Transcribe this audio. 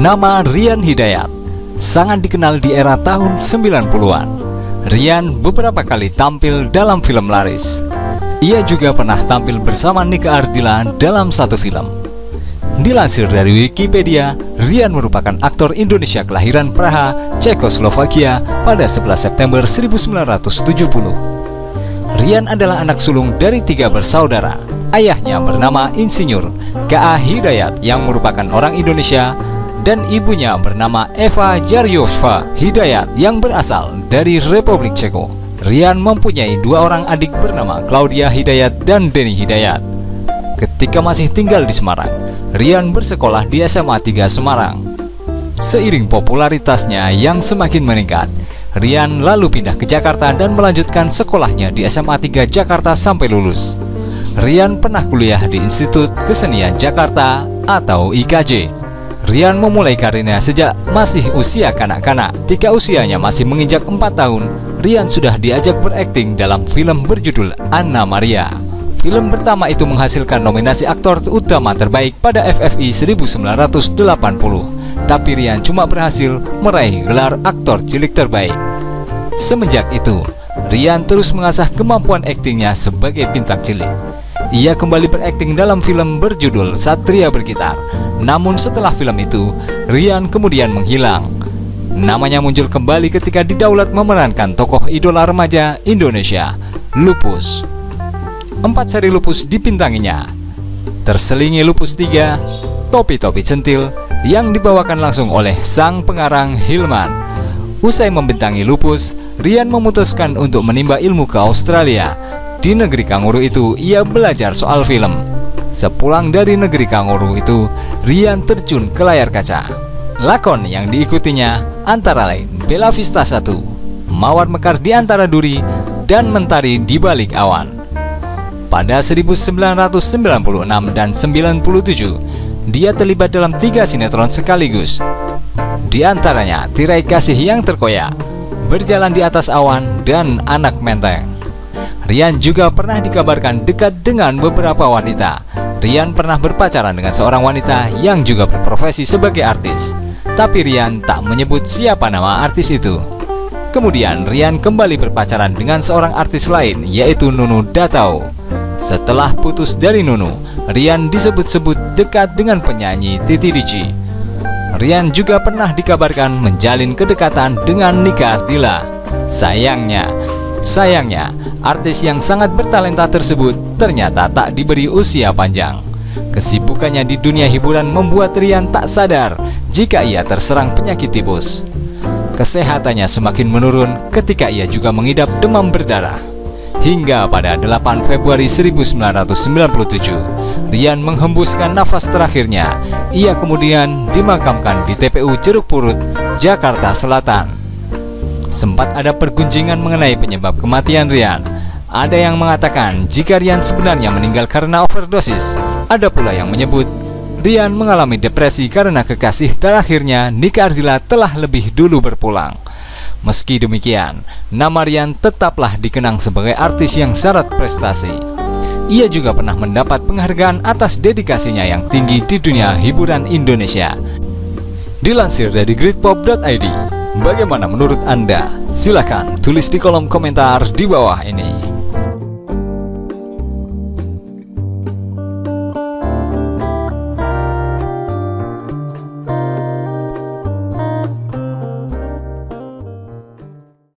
Nama Rian Hidayat sangat dikenal di era tahun 90-an. Rian beberapa kali tampil dalam film laris. Ia juga pernah tampil bersama Nika Ardila dalam satu film. Dilansir dari Wikipedia, Rian merupakan aktor Indonesia kelahiran Praha, Cekoslovakia pada 11 September 1970. Rian adalah anak sulung dari 3 bersaudara. Ayahnya bernama Insinyur K.A. Hidayat yang merupakan orang Indonesia, dan ibunya bernama Eva Jaryovsva Hidayat yang berasal dari Republik Ceko. Rian mempunyai 2 orang adik bernama Claudia Hidayat dan Denny Hidayat. Ketika masih tinggal di Semarang, Rian bersekolah di SMA 3 Semarang. Seiring popularitasnya yang semakin meningkat, Rian lalu pindah ke Jakarta dan melanjutkan sekolahnya di SMA 3 Jakarta sampai lulus. Rian pernah kuliah di Institut Kesenian Jakarta atau IKJ. Rian memulai karirnya sejak masih usia kanak-kanak. Ketika usianya masih menginjak 4 tahun, Rian sudah diajak berakting dalam film berjudul Anna Maria. Film pertama itu menghasilkan nominasi aktor utama terbaik pada FFI 1980. Tapi Rian cuma berhasil meraih gelar aktor cilik terbaik. Semenjak itu, Rian terus mengasah kemampuan aktingnya sebagai bintang cilik. Ia kembali berakting dalam film berjudul Satria Bergitar. Namun setelah film itu, Rian kemudian menghilang. Namanya muncul kembali ketika didaulat memerankan tokoh idola remaja Indonesia, Lupus. 4 seri Lupus dibintanginya. Terselingi Lupus 3, Topi-Topi Centil, yang dibawakan langsung oleh sang pengarang Hilman. Usai membintangi Lupus, Rian memutuskan untuk menimba ilmu ke Australia. Di negeri kanguru itu, ia belajar soal film. Sepulang dari negeri kanguru itu, Rian terjun ke layar kaca. Lakon yang diikutinya antara lain Bella Vista 1, Mawar Mekar di Antara Duri, dan Mentari di Balik Awan. Pada 1996 dan 97, dia terlibat dalam 3 sinetron sekaligus. Di antaranya Tirai Kasih Yang Terkoyak, Berjalan di Atas Awan, dan Anak Menteng. Rian juga pernah dikabarkan dekat dengan beberapa wanita. Rian pernah berpacaran dengan seorang wanita yang juga berprofesi sebagai artis. Tapi Rian tak menyebut siapa nama artis itu. Kemudian Rian kembali berpacaran dengan seorang artis lain, yaitu Nunu Datau. Setelah putus dari Nunu, Rian disebut-sebut dekat dengan penyanyi Titi DJ. Rian juga pernah dikabarkan menjalin kedekatan dengan Nika Ardila. Sayangnya, artis yang sangat bertalenta tersebut ternyata tak diberi usia panjang. Kesibukannya di dunia hiburan membuat Rian tak sadar jika ia terserang penyakit tipus. Kesehatannya semakin menurun ketika ia juga mengidap demam berdarah. Hingga pada 8 Februari 1997, Rian menghembuskan nafas terakhirnya. Ia kemudian dimakamkan di TPU Jeruk Purut, Jakarta Selatan. Sempat ada pergunjingan mengenai penyebab kematian Rian. Ada yang mengatakan jika Rian sebenarnya meninggal karena overdosis. Ada pula yang menyebut Rian mengalami depresi karena kekasih terakhirnya Nika Ardila telah lebih dulu berpulang. Meski demikian, nama Rian tetaplah dikenang sebagai artis yang syarat prestasi. Ia juga pernah mendapat penghargaan atas dedikasinya yang tinggi di dunia hiburan Indonesia. Dilansir dari gridpop.id, bagaimana menurut Anda? Silahkan tulis di kolom komentar di bawah ini.